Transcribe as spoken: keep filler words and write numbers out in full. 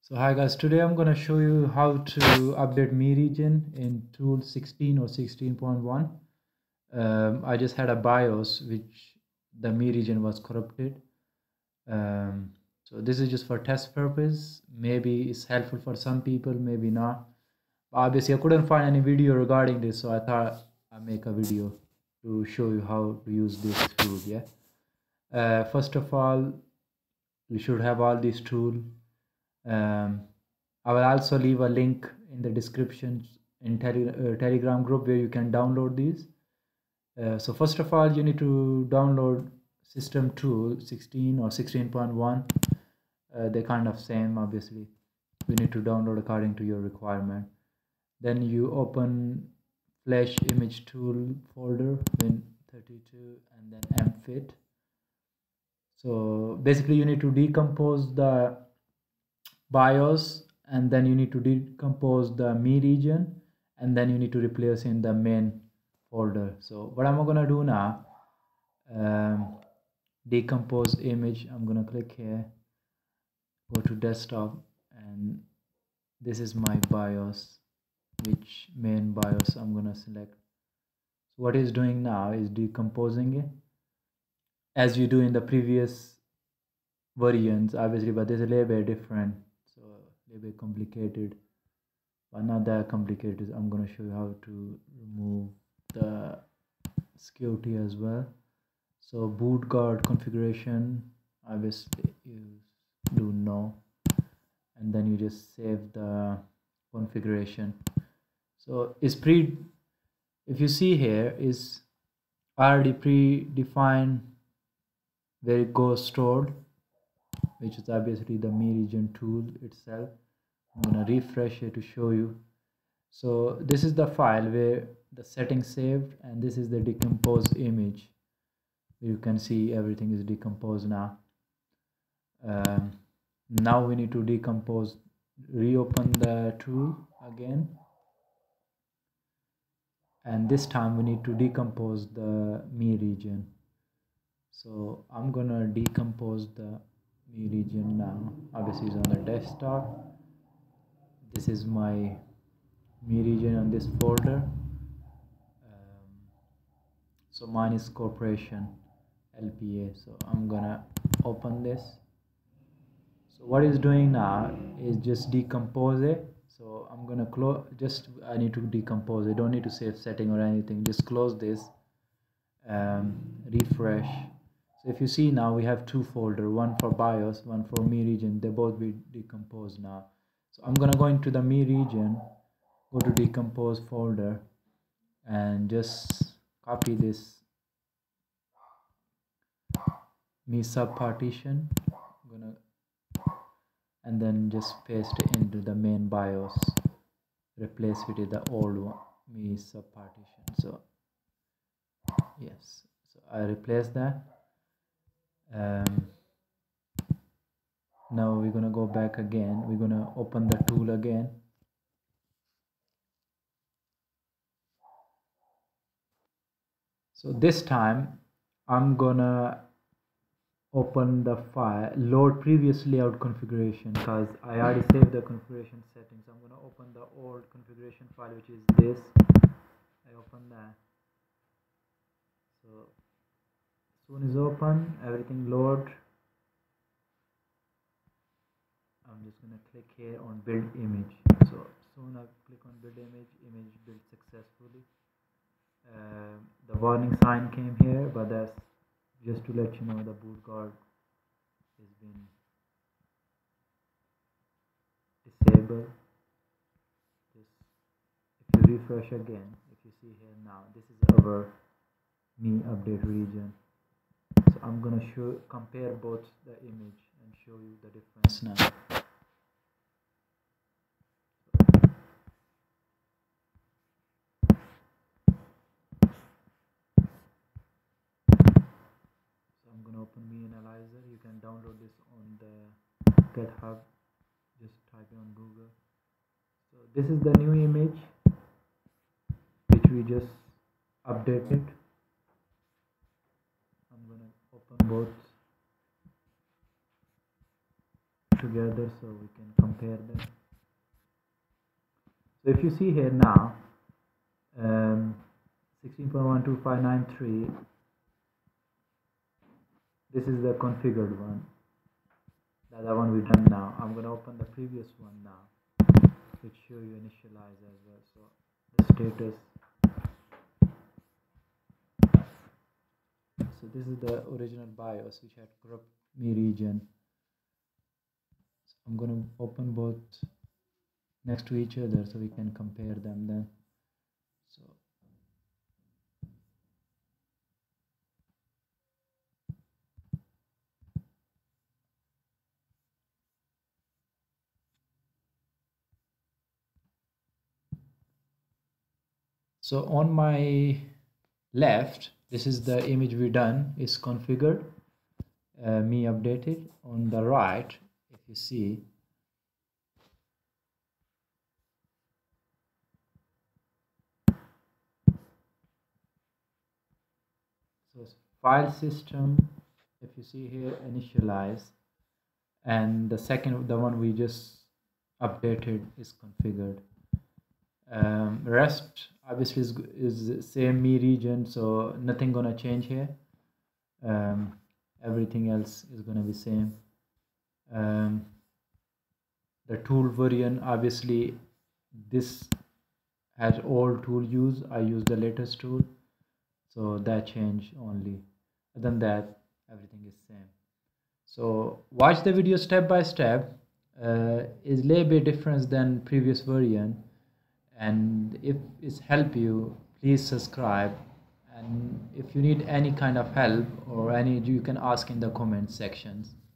So hi guys, today I'm going to show you how to update me region in tool sixteen or sixteen point one. Um, I just had a BIOS which the me region was corrupted. Um, so this is just for test purpose. Maybe it's helpful for some people, maybe not. Obviously, I couldn't find any video regarding this, so I thought I'd make a video to show you how to use this tool. Yeah. Uh, first of all, you should have all these tools. Um, I will also leave a link in the description in tele uh, Telegram group where you can download these. Uh, so first of all, you need to download system tool sixteen or sixteen point one. Uh, they're kind of same, obviously. You need to download according to your requirement. Then you open flash image tool folder in thirty-two and then M F I T. So basically you need to decompose the BIOS and then you need to decompose the me region and then you need to replace in the main folder. So what I'm gonna do now, um, decompose image. I'm gonna click here, go to desktop, and this is my BIOS, which main BIOS I'm gonna select. So what it's doing now is decomposing it as you do in the previous variants, obviously, but this is a little bit different, so a little bit complicated, but not that complicated. I'm going to show you how to remove the security as well. So boot guard configuration, obviously you do know, and then you just save the configuration. So it's pre if you see here is already predefined where it goes stored, which is obviously the me region tool itself. I'm gonna refresh it to show you. So this is the file where the settings saved, and this is the decomposed image. You can see everything is decomposed now. Um, now we need to decompose, reopen the tool again, and this time we need to decompose the me region. So I'm gonna decompose the me region now. Obviously it's on the desktop. This is my me region on this folder. Um, so mine is corporation L P A. So I'm gonna open this. So what it's doing now is just decompose it. So I'm gonna close, just I need to decompose it. Don't need to save setting or anything. Just close this, um, refresh. So if you see now we have two folder, one for BIOS, one for me region. They both be decomposed now. So I'm gonna go into the me region, go to decompose folder, and just copy this me sub partition. I'm gonna and then just paste it into the main BIOS. Replace it with the old one, me sub partition. So yes, so I replace that. Um, now we're gonna go back again. We're gonna open the tool again. So this time I'm gonna open the file, load previous layout configuration, because I already saved the configuration settings. I'm gonna open the old configuration file, which is this. I open that. So as soon as open, everything load. I'm just gonna click here on build image. So soon I click on build image, image built successfully. Uh, the warning sign came here, but that's just to let you know the boot guard has been disabled. Just if you refresh again, if you see here now, this is our me update region. So I'm gonna show compare both the image and show you the difference now. So I'm gonna open me analyzer. You can download this on the GitHub. Just type it on Google. So this is the new image which we just updated. I'm gonna open both. together so we can compare them. So if you see here now, um, sixteen point one two five nine three, this is the configured one. That's the one we've done now. I'm going to open the previous one now, which show you initialize as well. So the status. So this is the original BIOS which had corrupt me region. So I'm going to open both next to each other so we can compare them then. So So on my left, this is the image we done is configured, uh, me updated. On the right, if you see, so file system, if you see here, initialize, and the second, the one we just updated is configured. Um, rest obviously is, is same me region, so nothing gonna change here. Um, everything else is gonna be same. Um, the tool variant, obviously this has old tool use, I use the latest tool, so that change only. Other than that, everything is same. So watch the video step by step. Uh, is a little bit different than previous variant, and if it's help you, please subscribe, and if you need any kind of help or any, you can ask in the comment sections.